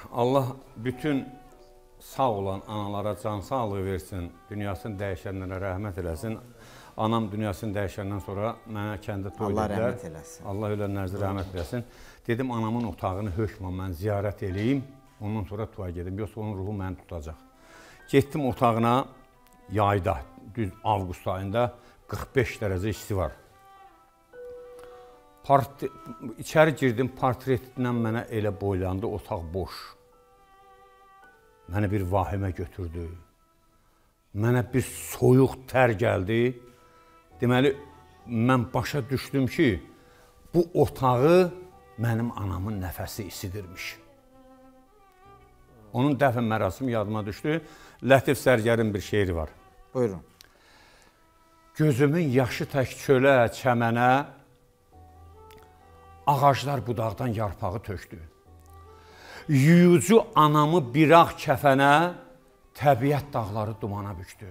Allah bütün sağ olan analara can sağlığı versin, dünyasını dəyişənlərə rəhmət eləsin. Anam dünyasını dəyişəndən sonra mənə kəndə toy dedilər. Allah rəhmət eləsin. Allah ölənlərinizə rəhmət eləsin. Dedim, anamın otağını hökmən mən ziyarət eləyim, ondan sonra toya gedim. Yoxsa onun ruhu məni tutacaq. Getdim otağına, yayda, düz avqust ayında 45 dərəcə isti var. İçəri girdim, portretindən mənə elə boylandı, otaq boş. Mənə bir vahimə götürdü. Mənə bir soyuq tər gəldi. Deməli, mən başa düşdüm ki, bu otağı mənim anamın nəfəsi isidirmiş. Onun dəfn mərasimi yadıma düşdü. Lətif Sərgərin bir şeiri var. Buyurun. Gözümün yaşı tək çölə, çəmənə, ağaclar budaqdan yarpağı tökdü. Yuyucu anamı bir ağ kəfənə, təbiət dağları dumana bükdü.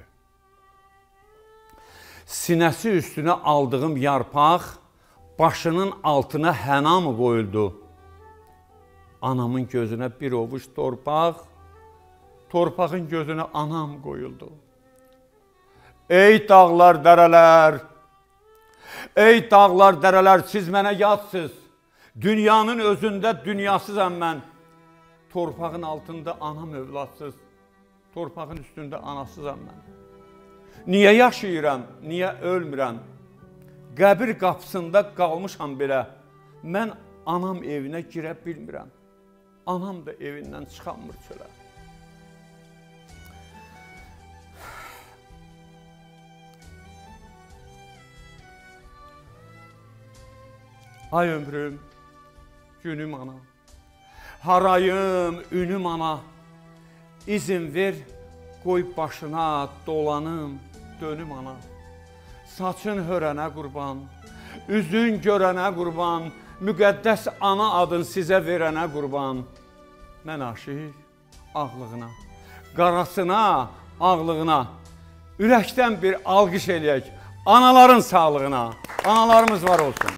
Sinəsi üstünə aldığım yarpaq, başının altına həna mı qoyuldu? Anamın gözünə bir ovuc torpaq, torpağın gözünə anam qoyuldu. Ey dağlar, dərələr, ey dağlar, dərələr, siz mənə yadsız. Dünyanın özündə dünyasızam mən. Torpağın altında anam övladsız. Torpağın üstündə anasızam mən. Niyə yaşayıram, niyə ölmürəm? Qəbir qapısında qalmışam belə. Mən anam evinə girə bilmirəm. Anam da evindən çıxanmır çölə. Ay ömrüm, günüm ana, harayım, ünüm ana, izin ver, qoy başına dolanım, dönüm ana. Saçın hörənə qurban, üzün görənə qurban, müqəddəs ana adın sizə verənə qurban. Mən aşiq ağlığına, qarasına, ağlığına, ürəkdən bir alqış eləyək, anaların sağlığına, analarımız var olsun.